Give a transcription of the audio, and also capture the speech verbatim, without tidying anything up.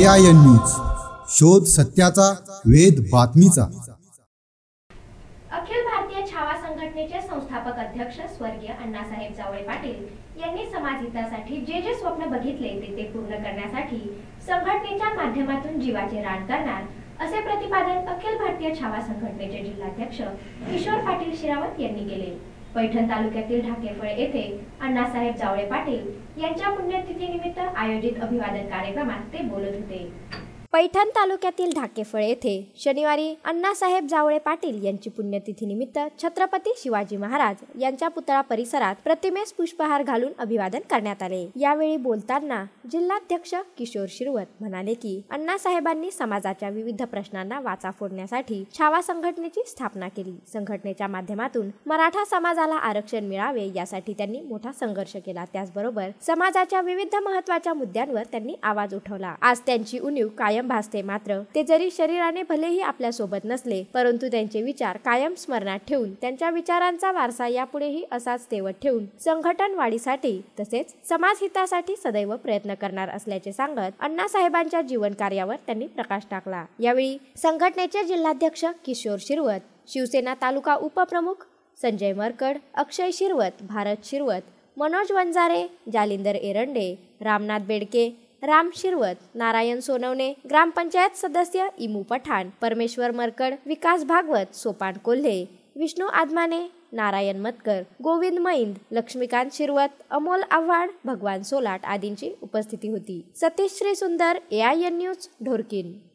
A I N news, शोध सत्याचा, वेध बातमीचा। अखिल भारतीय छावा संघटनेचे संस्थापक अध्यक्ष स्वर्गीय अण्णासाहेब जावळे पाटील यांनी समाजहितासाठी जे जे स्वप्न बघितले ते ते पूर्ण करण्यासाठी संघटनेच्या माध्यमातून जीवाचे रान करणार असे प्रतिपादन अखिल भारतीय छावा संघटनेचे जिल्हाध्यक्ष किशोर पाटील शिरावत यांनी केले। पैठण तालुक्यातील ढाकेफळ येथे अण्णासाहेब जावळे पाटील यांच्या पुण्यतिथीनिमित्त आयोजित अभिवादन कार्यक्रमात ते बोलत होते। पैठण तालुक्यातील ढाकेफळ येथे शनिवारी अण्णासाहेब जावळे पाटील यांची पुण्यतिथीनिमित्त छत्रपती शिवाजी महाराज यांच्या पुतळा परिसरात प्रतिमेस पुष्पहार घालून अभिवादन करण्यात आले। यावेळी बोलताना जिल्हाध्यक्ष किशोर शिरवत म्हणाले की अण्णासाहेबांनी समाजाच्या विविध प्रश्नांना वाचा फोडण्यासाठी छावा संघटनेची स्थापना केली। संघटनेच्या माध्यमातून मराठा समाजाला आरक्षण मिळावे यासाठी त्यांनी मोठा संघर्ष केला। त्याचबरोबर समाजाच्या विविध महत्त्वाच्या मुद्द्यांवर त्यांनी आवाज उठवला। आज त्यांची उणीव कायम भासते, मात्र ते जरी शरीराने भलेही आपल्या सोबत नसले परंतु त्यांचे विचार कायम स्मरणात ठेवून त्यांच्या विचारांचा वारसा यापुढेही असाच तेवत ठेवून संघटन वाढीसाठी तसेच समाजहितासाठी सदैव प्रयत्न करणार असल्याचे सांगत अण्णासाहेबांच्या जीवन कार्यावर त्यांनी प्रकाश टाकला। यावेळी संघटनेचे जिल्हाध्यक्ष किशोर शिरवत, शिवसेना तालुका उपप्रमुख संजय मरकड, अक्षय शिरवत, भारत शिरवत, मनोज वंजारे, जालिंदर एरंडे, रामनाथ बेडके, राम शिरवत, नारायण सोनवणे, ग्रामपंचायत सदस्य इमू पठाण, परमेश्वर मरकड, विकास भागवत, सोपान कोल्हे, विष्णू आदमाने, नारायण मतकर, गोविंद मैंद, लक्ष्मीकांत शिरवत, अमोल आव्हाड, भगवान सोलाट आदींची उपस्थिती होती। Satish Shri Sundar, A I N news, Dhorkin.